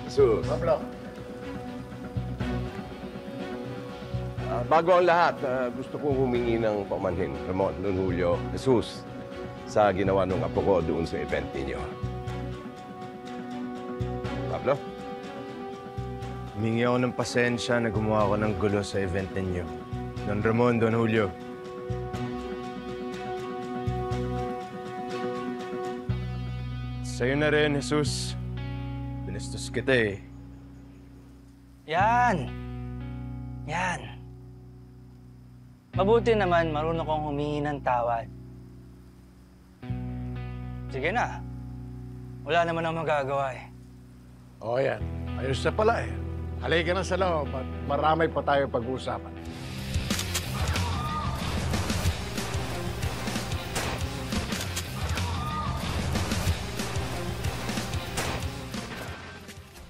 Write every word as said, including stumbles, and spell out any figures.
Jesus. Pablo. Ah, bago ang lahat, ah, gusto kong humingi ng pamanhin, Ramon, Don Julio, Jesus, sa ginawa ng apo ko doon sa event ninyo. Pablo? Humingi ako ng pasensya na gumawa ako ng gulo sa event ninyo. Don Ramon, Don Julio. Sa'yo na rin, Jesus. Binastos kita eh. Yan! Yan! Mabuti naman, marunong kong humingi ng tawad. Sige na. Wala naman akong magagawa eh. O yan. Ayos na pala eh. Halika na sa loob at marami pa tayo pag-uusapan.